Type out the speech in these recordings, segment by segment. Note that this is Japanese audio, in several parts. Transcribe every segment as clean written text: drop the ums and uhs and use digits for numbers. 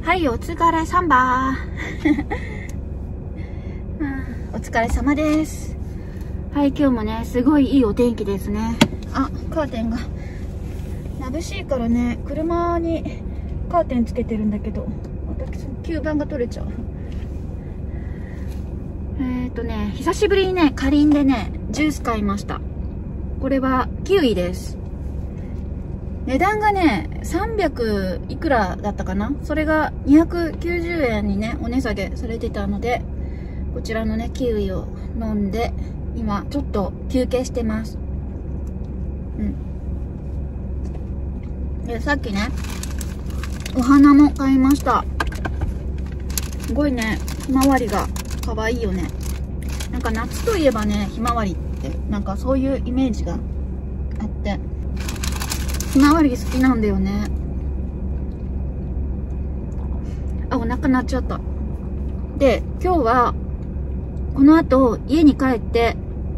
はい、お疲れサンバお疲れ様です。はい、今日もね、すごいいいお天気ですね。あ、カーテンが眩しいからね、車にカーテンつけてるんだけど、私吸盤が取れちゃう。久しぶりにね、かりんでね、ジュース買いました。これはキウイです。値段がね、300いくらだったかな。それが290円にね、お値下げされてたので、こちらのね、キウイを飲んで、今、ちょっと休憩してます。で、さっきね、お花も買いました。すごいね、ひまわりが可愛いよね。なんか夏といえばね、ひまわりって、なんかそういうイメージがあって、ひまわり好きなんだよね。あ、お腹鳴っちゃった。で、今日は、この後、家に帰って、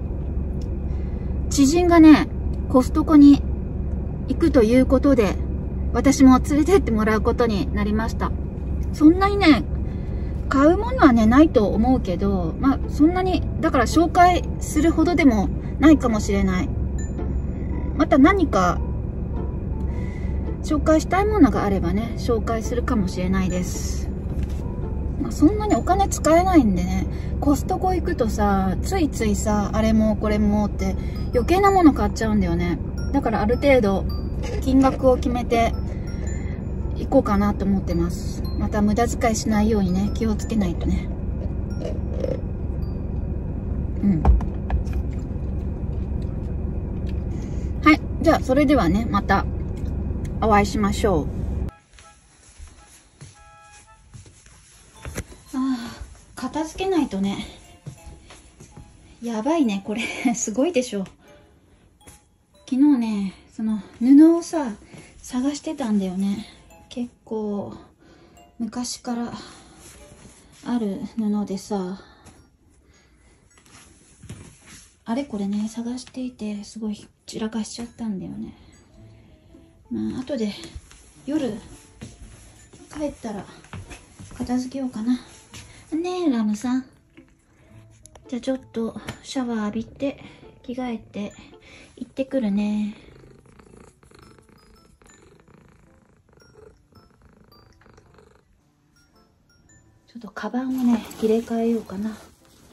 知人がね、コストコに行くということで、私も連れてってもらうことになりました。そんなにね、買うものはね、ないと思うけど、まあ、そんなに、だから紹介するほどでもないかもしれない。また何か、紹介したいものがあればね、紹介するかもしれないです。まあ、そんなにお金使えないんでね、コストコ行くとさ、ついついさ、あれもこれもって余計なもの買っちゃうんだよね。だからある程度、金額を決めて行こうかなと思ってます。また無駄遣いしないようにね、気をつけないとね。はい。じゃあ、それではね、またお会いしましょう。片付けないとね。やばいね、これ。すごいでしょ。昨日ね、その布をさ、探してたんだよね。結構、昔からある布でさ、あれこれね、探していて、すごい散らかしちゃったんだよね。まあ、後で、夜、帰ったら、片付けようかな。ねえ、ラムさん。じゃあちょっとシャワー浴びて、着替えて、行ってくるね。ちょっとカバンをね、入れ替えようかな。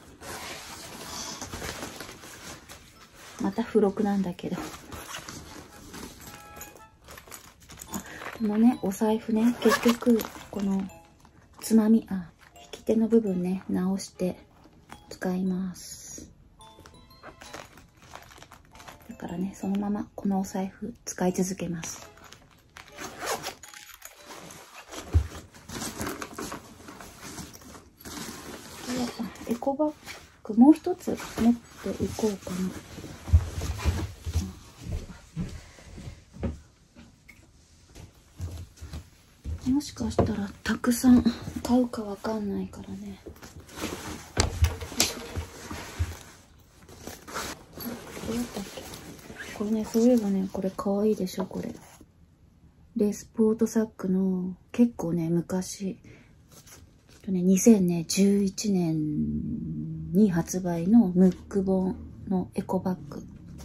また付録なんだけど。このね、お財布ね、結局、この、つまみ、引き手の部分ね、直して使います。だからね、そのままこのお財布使い続けます。エコバッグ、もう一つ持っていこうかな。もしかしたらたくさん買うかわかんないからね。どうやったっけ？これね、そういえばね、これかわいいでしょ、これ。レスポートサックの結構ね、昔、2011年に発売のムック本のエコバッグ。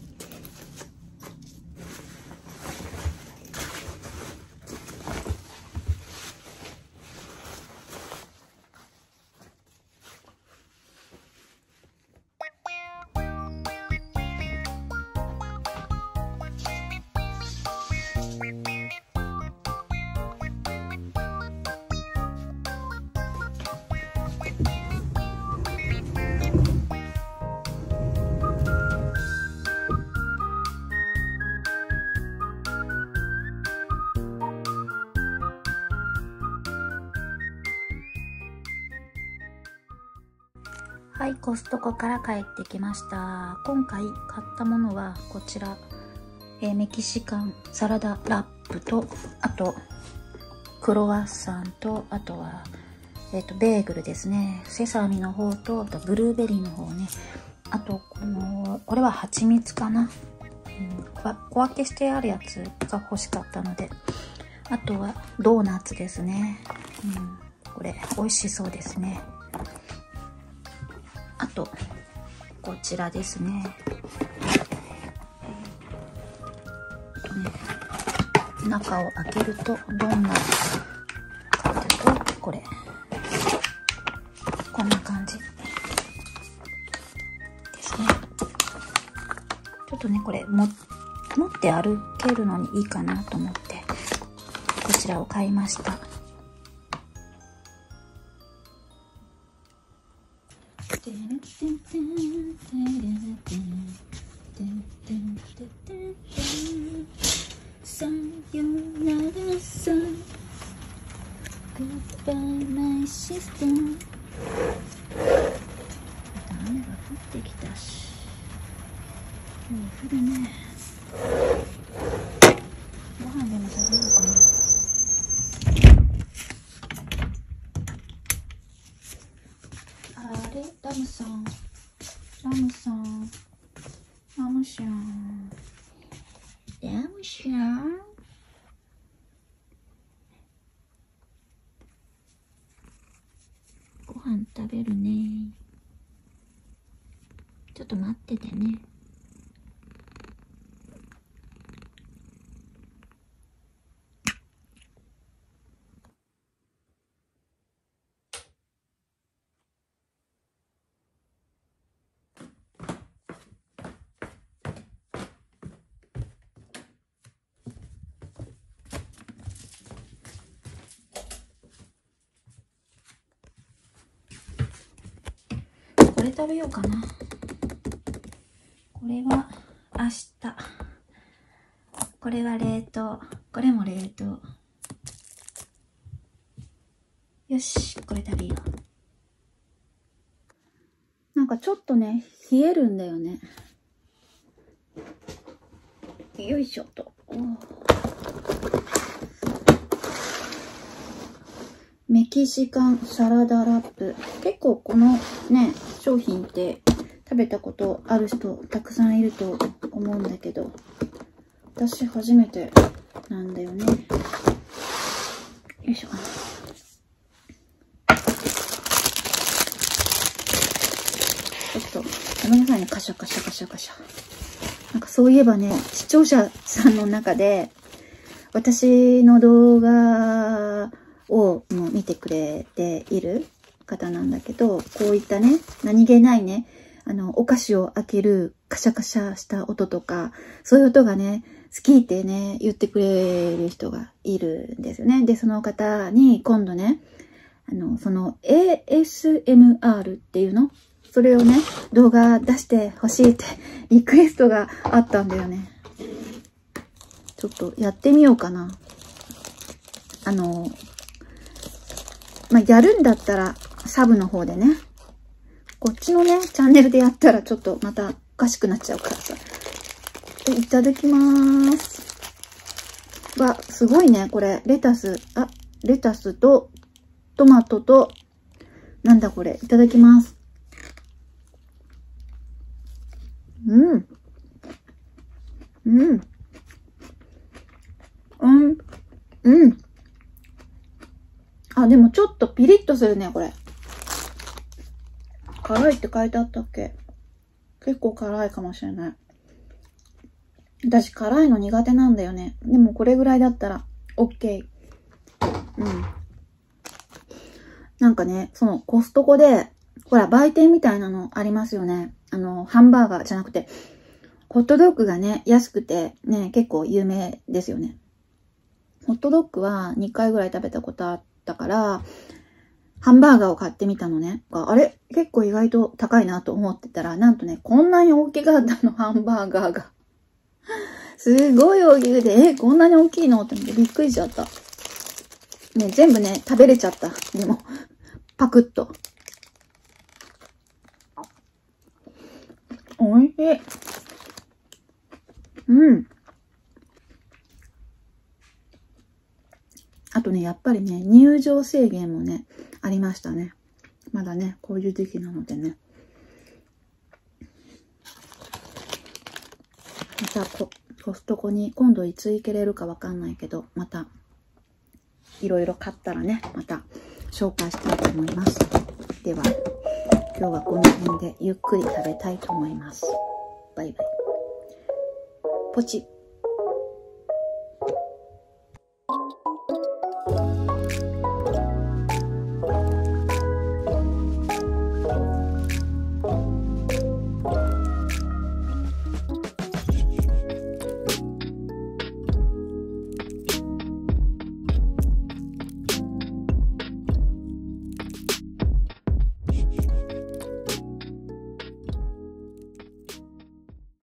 はい、コストコから帰ってきました。今回買ったものはこちら、メキシカンサラダラップと、あとクロワッサンと、あとは、ベーグルですね。セサミの方と、あとブルーベリーの方ね。あと、これは蜂蜜かな。小分けしてあるやつが欲しかったので。あとはドーナツですね。 これ美味しそうですね。あとこちらですね。中を開けるとどんなかというと、これこんな感じですね。ちょっとねこれ持って歩けるのにいいかなと思ってこちらを買いました。さよならさ Goodbye my sister。 雨が降ってきたし、もう降るね。ご飯でも食べようかな。あれ、ラムさん、ラムさん、ラムシャン、ラムシャン。ご飯食べるね。ちょっと待っててね。これ食べようかな。これは明日。これは冷凍。これも冷凍。よし、これ食べよう。なんかちょっとね、冷えるんだよね。よいしょと。メキシカンサラダラップ。結構このね、商品って食べたことある人たくさんいると思うんだけど、私初めてなんだよね。よいしょ。ちょっとごめんなさいね、カシャカシャカシャカシャ。なんかそういえばね、視聴者さんの中で私の動画をもう見てくれている方なんだけど、こういったね、何気ないね、お菓子を開けるカシャカシャした音とか、そういう音がね、好きってね、言ってくれる人がいるんですよね。で、その方に今度ね、その ASMR っていうの？それをね、動画出してほしいってリクエストがあったんだよね。ちょっとやってみようかな。やるんだったらサブの方でね。こっちのね、チャンネルでやったらちょっとまたおかしくなっちゃうからさ。いただきまーす。わ、すごいね、これ。レタスとトマトと、なんだこれ。いただきます。うん。うん。うん。うん。あ、でもちょっとピリッとするね、これ。辛いって書いてあったっけ？結構辛いかもしれない。私辛いの苦手なんだよね。でもこれぐらいだったら OK。うん。なんかね、そのコストコで、ほら、売店みたいなのありますよね。ハンバーガーじゃなくて、ホットドッグがね、安くてね、結構有名ですよね。ホットドッグは2回ぐらい食べたことあったから、ハンバーガーを買ってみたのね。あれ結構意外と高いなと思ってたら、なんとね、こんなに大きかったの、ハンバーガーが。すごい大きくて、こんなに大きいのって思ってびっくりしちゃった。ね、全部ね、食べれちゃった。でも、パクッと。おいしい。うん。あとね、やっぱりね、入場制限もね、ありましたね。まだね、こういう時期なのでね。またコストコに今度いつ行けれるかわかんないけど、またいろいろ買ったらね、また紹介したいと思います。では、今日はこの辺でゆっくり食べたいと思います。バイバイ。ポチッ。